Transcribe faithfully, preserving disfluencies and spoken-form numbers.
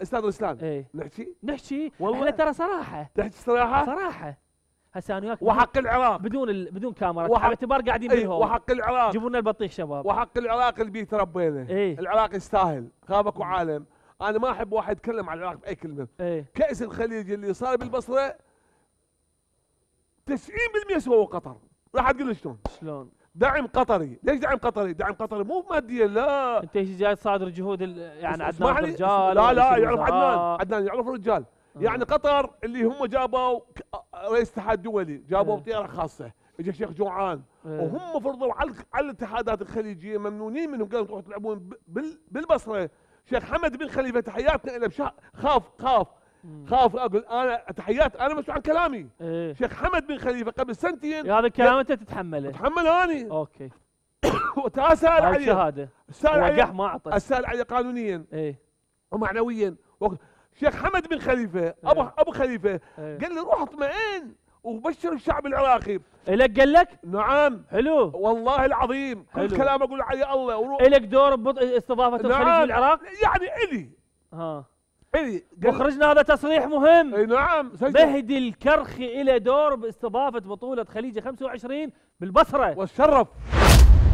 استاذ رسلان ايه نحكي نحكي والله احنا ترى صراحه تحكي صراحه صراحه هسه انا وياك وحق العراق بدون ال... بدون كاميرا وحق باعتبار قاعدين اي بالهواء وحق العراق جيبوا لنا البطيخ شباب وحق العراق اللي بيه تربينا ايه العراق يستاهل خابك وعالم. انا ما احب واحد يتكلم عن العراق باي كلمه. ايه كاس الخليج اللي صار بالبصره تسعين بالمئة سووا قطر. راح تقول لي شلون؟ شلون؟ دعم قطري. ليش دعم قطري؟ دعم قطري مو ماديا لا. انت جاي تصادر جهود ال... يعني عدنان اسمعني رجال لا لا ورئيس يعرف عدنان الوزراء. عدنان يعرف الرجال. آه. يعني قطر اللي هم جابوا ك- رئيس اتحاد دولي جابوا إيه. بطياره خاصه اجى الشيخ جوعان إيه. وهم فرضوا على على الاتحادات الخليجيه ممنونين منهم قالوا تروحوا تلعبون ب- بال- بالبصره. شيخ حمد بن خليفه تحياتنا له بشا... خاف خاف مم. خاف اقول انا تحيات انا مسؤول عن كلامي. ايه شيخ حمد بن خليفه قبل سنتين هذا الكلام انت تتحمله. اتحمل اني اوكي وتاسال هاي عليه شهاده سال وقح عليه ما اعطى. اسال عليه قانونيا ايه ومعنويا. و- شيخ حمد بن خليفه ابو إيه. ابو خليفه ايه قال لي روح اطمئن وبشر الشعب العراقي. الك قال لك؟ نعم حلو. والله العظيم كل حلو. كلام اقول عليه الله وروح. الك دور ببط... استضافه نعم. الخليج بالعراق؟ يعني الي ها الي قال- مخرجنا هذا تصريح مهم. اي نعم سجل. مهدي الكرخي له دور باستضافه بطوله خليج خمسة وعشرين بالبصره. والشرف